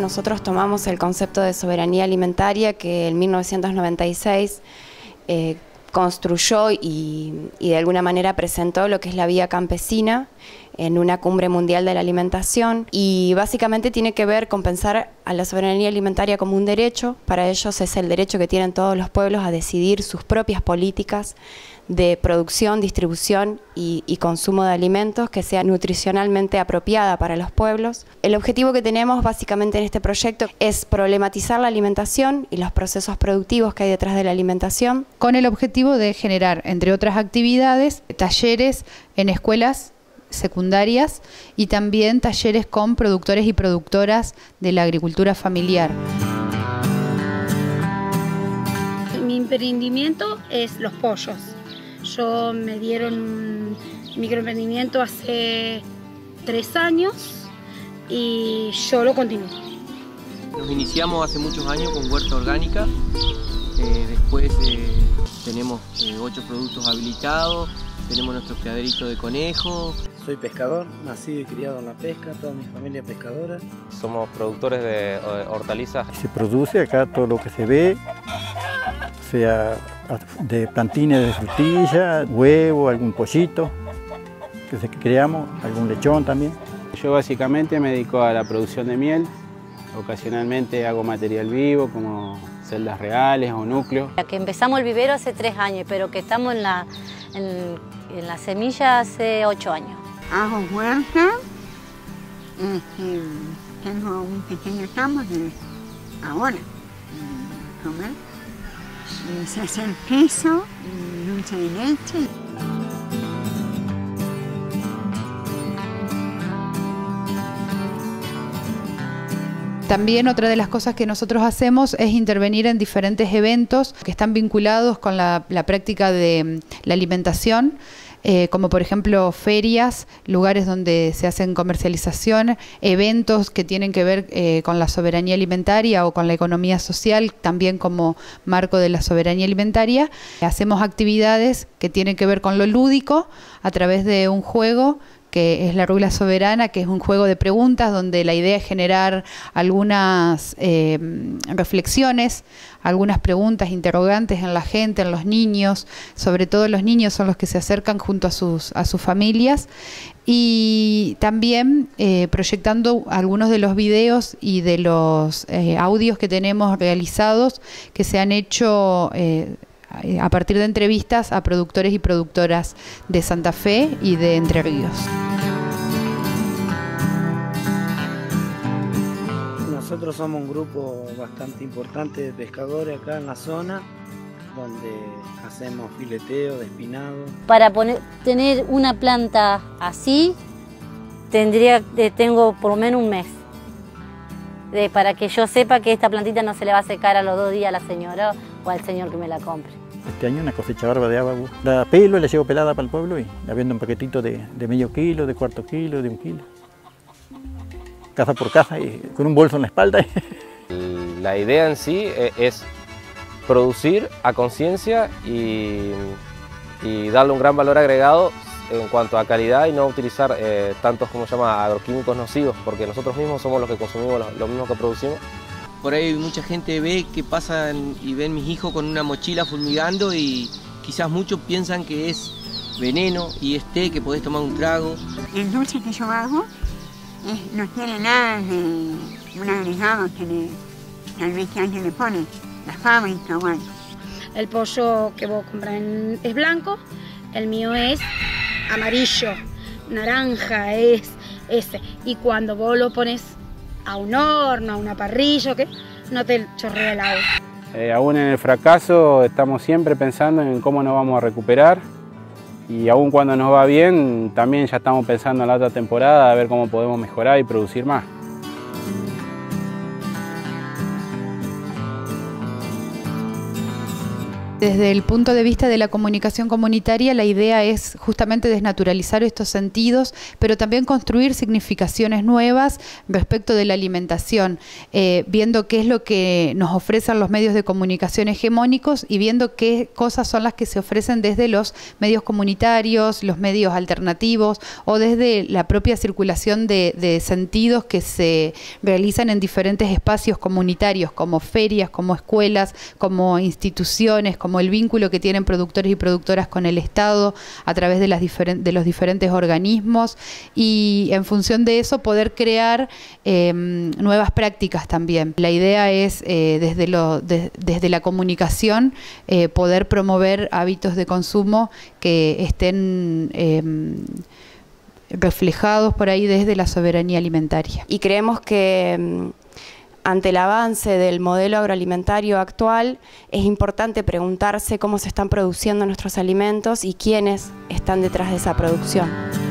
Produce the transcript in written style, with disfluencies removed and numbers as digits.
nosotros tomamos el concepto de soberanía alimentaria que en 1996 construyó y de alguna manera presentó lo que es la Vía Campesina en una cumbre mundial de la alimentación, y básicamente tiene que ver con pensar a la soberanía alimentaria como un derecho. Para ellos es el derecho que tienen todos los pueblos a decidir sus propias políticas de producción, distribución y consumo de alimentos que sea nutricionalmente apropiada para los pueblos. El objetivo que tenemos básicamente en este proyecto es problematizar la alimentación y los procesos productivos que hay detrás de la alimentación, con el objetivo de generar, entre otras actividades, talleres en escuelas secundarias y también talleres con productores y productoras de la agricultura familiar. Mi emprendimiento es los pollos. Yo me dieron un microemprendimiento hace 3 años y yo lo continúo. Nos iniciamos hace muchos años con huerta orgánica, después tenemos 8 productos habilitados, tenemos nuestro criaderito de conejos. Soy pescador, nacido y criado en la pesca, toda mi familia es pescadora. Somos productores de hortalizas. Se produce acá todo lo que se ve, sea de plantines de frutilla, huevo, algún pollito que creamos, algún lechón también. Yo básicamente me dedico a la producción de miel, ocasionalmente hago material vivo como celdas reales o núcleos. Que empezamos el vivero hace 3 años, pero que estamos en la semilla hace 8 años. Hago huerta, tengo un pequeño campo de ahora comer. Y se hace queso, dulce de leche. También otra de las cosas que nosotros hacemos es intervenir en diferentes eventos que están vinculados con la práctica de la alimentación, como por ejemplo ferias, lugares donde se hacen comercialización, eventos que tienen que ver con la soberanía alimentaria o con la economía social, también como marco de la soberanía alimentaria. Hacemos actividades que tienen que ver con lo lúdico a través de un juego que es la Rula Soberana, que es un juego de preguntas donde la idea es generar algunas reflexiones, algunas preguntas, interrogantes en la gente, en los niños. Sobre todo los niños son los que se acercan junto a sus familias, y también proyectando algunos de los videos y de los audios que tenemos realizados, que se han hecho a partir de entrevistas a productores y productoras de Santa Fe y de Entre Ríos. Nosotros somos un grupo bastante importante de pescadores acá en la zona, donde hacemos fileteo, despinado. Para tener una planta así, tengo por lo menos un mes. Para que yo sepa que esta plantita no se le va a secar a los 2 días a la señora o al señor que me la compre. Este año una cosecha barba de agua, la pelo y la llevo pelada para el pueblo y la vendo un paquetito de medio kilo, de cuarto kilo, de 1 kilo. Caza por caza y con un bolso en la espalda. La idea en sí es producir a conciencia y darle un gran valor agregado en cuanto a calidad y no utilizar tantos, como se llama, agroquímicos nocivos, porque nosotros mismos somos los que consumimos lo mismo que producimos. Por ahí mucha gente ve que pasan y ven mis hijos con una mochila fulmigando y quizás muchos piensan que es veneno y es té, que podés tomar un trago. El dulce que yo hago no tiene nada de un agregado que tal vez que alguien le pone, la fábrica o algo. El pollo que vos compras es blanco, el mío es amarillo, naranja, es ese. Y cuando vos lo pones a un horno, a una parrilla, ¿qué? No te chorrea el agua. Aún en el fracaso estamos siempre pensando en cómo nos vamos a recuperar, y aún cuando nos va bien también ya estamos pensando en la otra temporada a ver cómo podemos mejorar y producir más. Desde el punto de vista de la comunicación comunitaria, la idea es justamente desnaturalizar estos sentidos, pero también construir significaciones nuevas respecto de la alimentación, viendo qué es lo que nos ofrecen los medios de comunicación hegemónicos y viendo qué cosas son las que se ofrecen desde los medios comunitarios, los medios alternativos o desde la propia circulación de sentidos que se realizan en diferentes espacios comunitarios, como ferias, como escuelas, como instituciones, como el vínculo que tienen productores y productoras con el Estado a través de los diferentes organismos, y en función de eso poder crear nuevas prácticas también. La idea es desde la comunicación poder promover hábitos de consumo que estén reflejados por ahí desde la soberanía alimentaria. Y creemos que ante el avance del modelo agroalimentario actual, es importante preguntarse cómo se están produciendo nuestros alimentos y quiénes están detrás de esa producción.